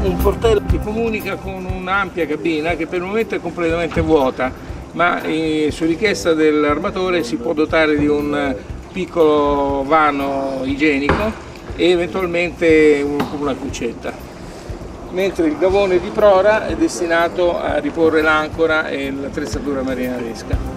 un portello che comunica con un'ampia cabina che per il momento è completamente vuota, ma su richiesta dell'armatore si può dotare di un piccolo vano igienico e eventualmente una cuccetta. Mentre il gavone di prora è destinato a riporre l'ancora e l'attrezzatura marinaresca.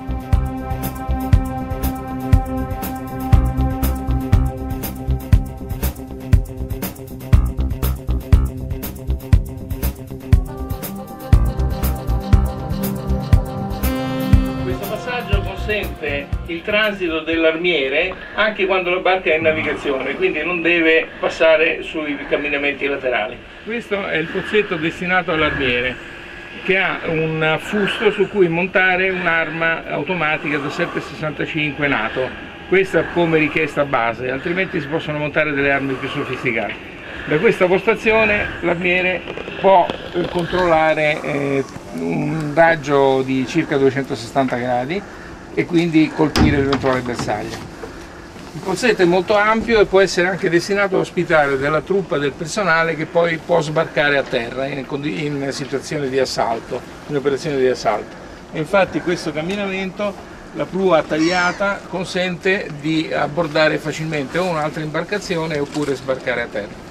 Consente il transito dell'armiere anche quando la barca è in navigazione, quindi non deve passare sui camminamenti laterali. Questo è il pozzetto destinato all'armiere, che ha un affusto su cui montare un'arma automatica da 7,65 NATO. Questa come richiesta base, altrimenti si possono montare delle armi più sofisticate. Da questa postazione l'armiere può controllare un raggio di circa 260 gradi e quindi colpire l'eventuale bersaglio. Il pozzetto è molto ampio e può essere anche destinato a ospitare della truppa del personale che poi può sbarcare a terra in situazioni di assalto, in operazioni di assalto. E infatti questo camminamento, la prua tagliata, consente di abbordare facilmente o un'altra imbarcazione oppure sbarcare a terra.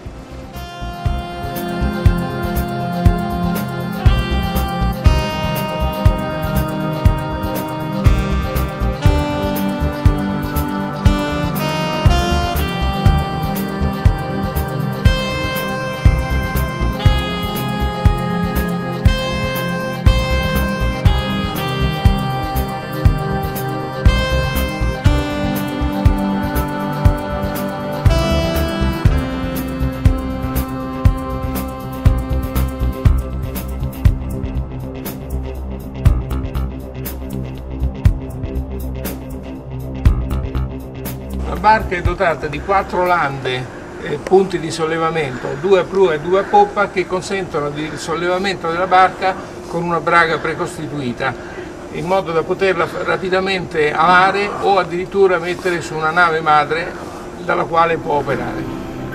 La barca è dotata di 4 lande, punti di sollevamento, 2 a prua e 2 a poppa, che consentono il sollevamento della barca con una braga precostituita, in modo da poterla rapidamente alare o addirittura mettere su una nave madre dalla quale può operare.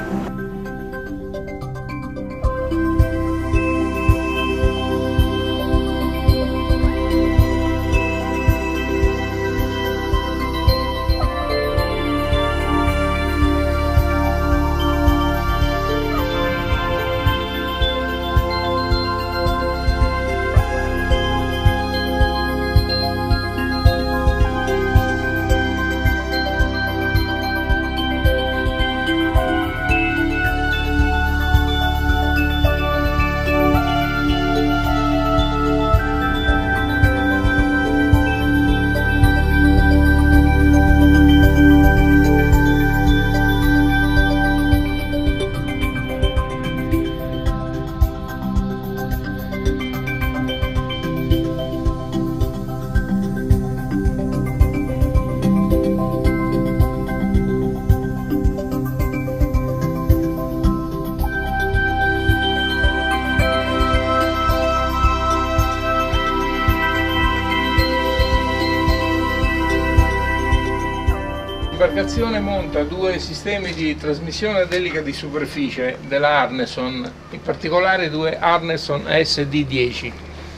L'imbarcazione monta 2 sistemi di trasmissione ad elica di superficie della Arneson, in particolare 2 Arneson SD10.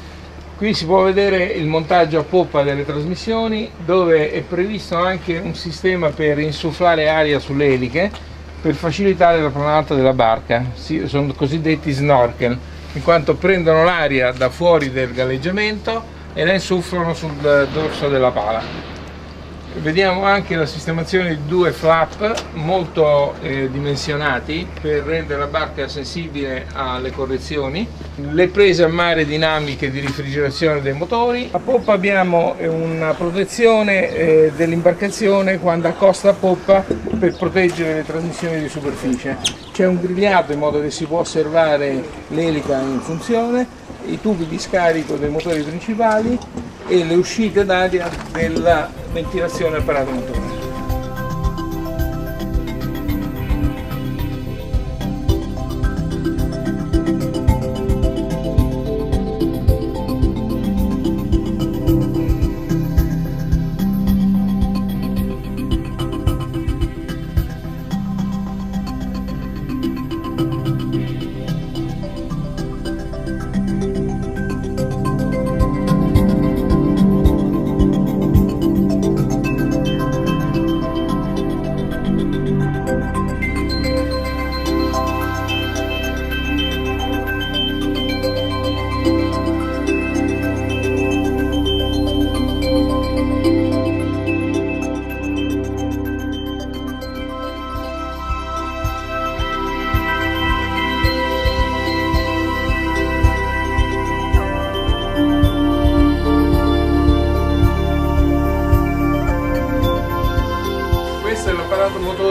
Qui si può vedere il montaggio a poppa delle trasmissioni, dove è previsto anche un sistema per insufflare aria sulle eliche per facilitare la planata della barca. Sono cosiddetti snorkel, in quanto prendono l'aria da fuori del galleggiamento e la insufflano sul dorso della pala. Vediamo anche la sistemazione di 2 flap molto dimensionati per rendere la barca sensibile alle correzioni, le prese a mare dinamiche di rifrigerazione dei motori. A poppa abbiamo una protezione dell'imbarcazione quando accosta a poppa per proteggere le trasmissioni di superficie. C'è un grigliato in modo che si può osservare l'elica in funzione, i tubi di scarico dei motori principali e le uscite d'aria della ventilazione apparato motore.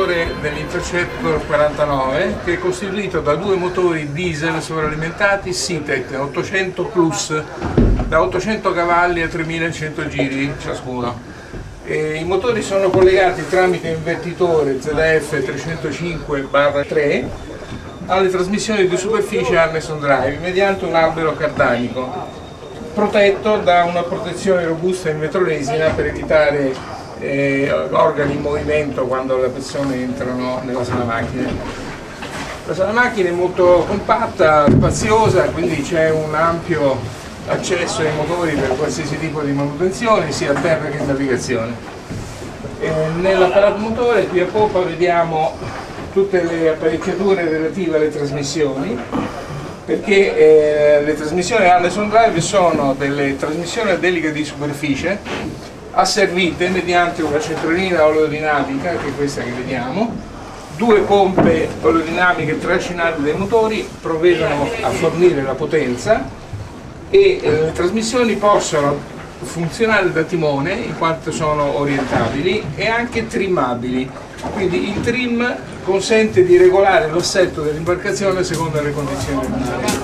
motore dell'Interceptor 49 che è costituito da due motori diesel sovralimentati Sitec 800 Plus da 800 cavalli a 3100 giri ciascuno. I motori sono collegati tramite invertitore ZF 305/3 alle trasmissioni di superficie Arneson Drive mediante un albero cardanico protetto da una protezione robusta in vetroresina per evitare organi in movimento quando le persone entrano nella sala macchine. La sala macchine è molto compatta, spaziosa, quindi c'è un ampio accesso ai motori per qualsiasi tipo di manutenzione, sia a terra che in navigazione. Nell'apparato motore qui a poppa vediamo tutte le apparecchiature relative alle trasmissioni, perché le trasmissioni Arneson Drive sono delle trasmissioni a delica di superficie asservite mediante una centralina oleodinamica, che è questa che vediamo, due pompe oleodinamiche trascinate dai motori provvedono a fornire la potenza e le trasmissioni possono funzionare da timone in quanto sono orientabili e anche trimmabili, quindi il trim consente di regolare l'assetto dell'imbarcazione secondo le condizioni del mare.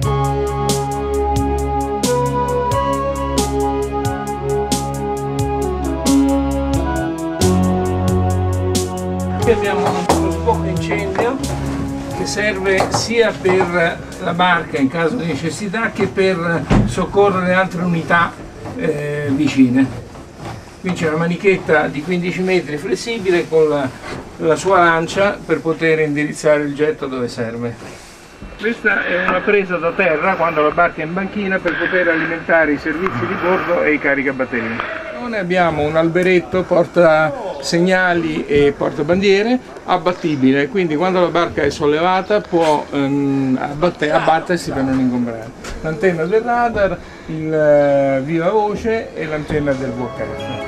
Qui abbiamo uno sbocco incendio che serve sia per la barca in caso di necessità che per soccorrere altre unità vicine. Qui c'è una manichetta di 15 metri flessibile con la sua lancia per poter indirizzare il getto dove serve. Questa è una presa da terra quando la barca è in banchina per poter alimentare i servizi di bordo e i caricabatterie. Abbiamo un alberetto porta segnali e portabandiere abbattibile, quindi quando la barca è sollevata può abbattersi per non ingombrare. L'antenna del radar, il viva voce e l'antenna del VHF.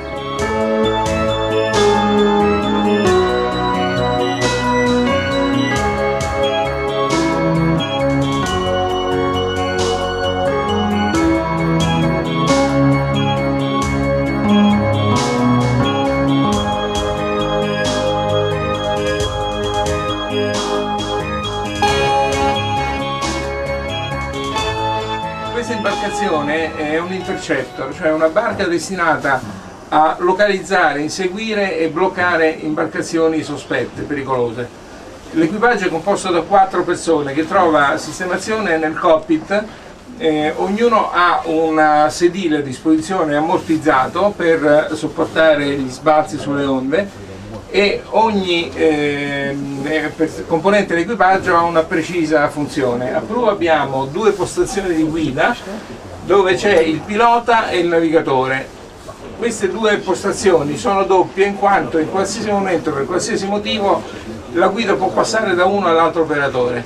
Questa imbarcazione è un Interceptor, cioè una barca destinata a localizzare, inseguire e bloccare imbarcazioni sospette, pericolose. L'equipaggio è composto da 4 persone che trova sistemazione nel cockpit, ognuno ha un sedile a disposizione ammortizzato per sopportare gli sbalzi sulle onde e ogni componente dell'equipaggio ha una precisa funzione. A prua abbiamo 2 postazioni di guida dove c'è il pilota e il navigatore. Queste 2 postazioni sono doppie in quanto in qualsiasi momento, per qualsiasi motivo, la guida può passare da uno all'altro operatore.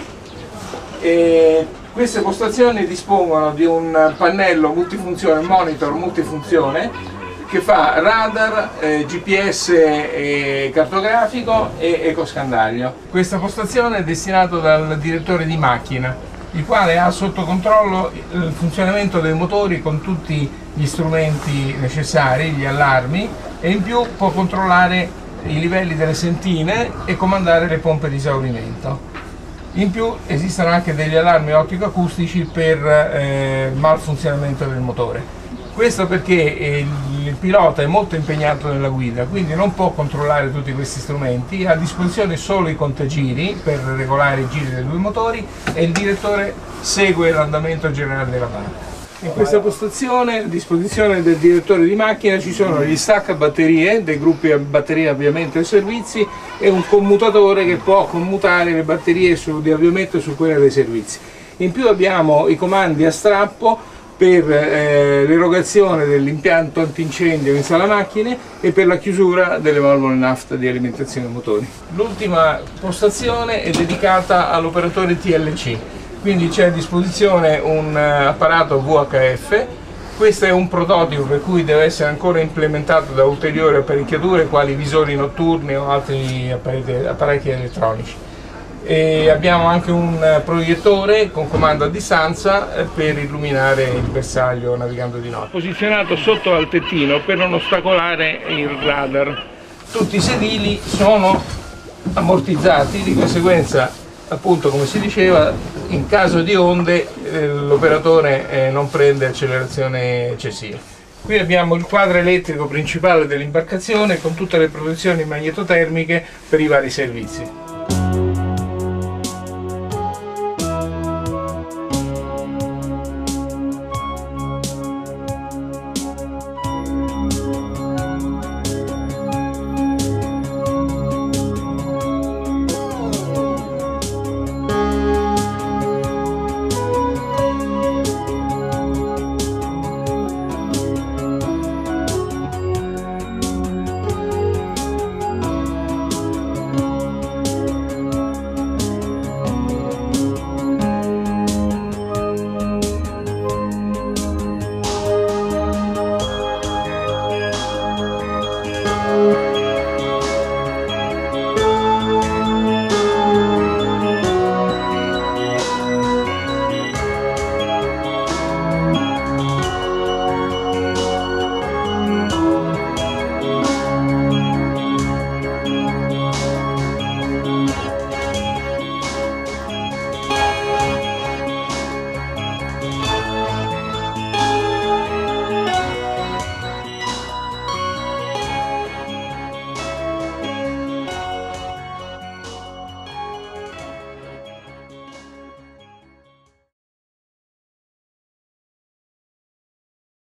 Queste postazioni dispongono di un pannello multifunzione, monitor multifunzione, che fa radar, GPS cartografico e ecoscandaglio. Questa postazione è destinata dal direttore di macchina, il quale ha sotto controllo il funzionamento dei motori con tutti gli strumenti necessari, gli allarmi, e in più può controllare i livelli delle sentine e comandare le pompe di esaurimento. In più esistono anche degli allarmi ottico-acustici per malfunzionamento del motore. Questo perché il pilota è molto impegnato nella guida, quindi non può controllare tutti questi strumenti, ha a disposizione solo i contagiri per regolare i giri dei 2 motori e il direttore segue l'andamento generale della barca. In questa postazione, a disposizione del direttore di macchina, ci sono gli stacca batterie, dei gruppi a batteria avviamento e servizi e un commutatore che può commutare le batterie di avviamento su quelle dei servizi. In più abbiamo i comandi a strappo per l'erogazione dell'impianto antincendio in sala macchine e per la chiusura delle valvole nafta di alimentazione motori. L'ultima postazione è dedicata all'operatore TLC, quindi c'è a disposizione un apparato VHF. Questo è un prototipo per cui deve essere ancora implementato da ulteriori apparecchiature quali visori notturni o altri apparecchi elettronici. E abbiamo anche un proiettore con comando a distanza per illuminare il bersaglio navigando di notte. Posizionato sotto al tettino per non ostacolare il radar. Tutti i sedili sono ammortizzati, di conseguenza, appunto, come si diceva, in caso di onde l'operatore non prende accelerazione eccessiva. Qui abbiamo il quadro elettrico principale dell'imbarcazione con tutte le protezioni magnetotermiche per i vari servizi.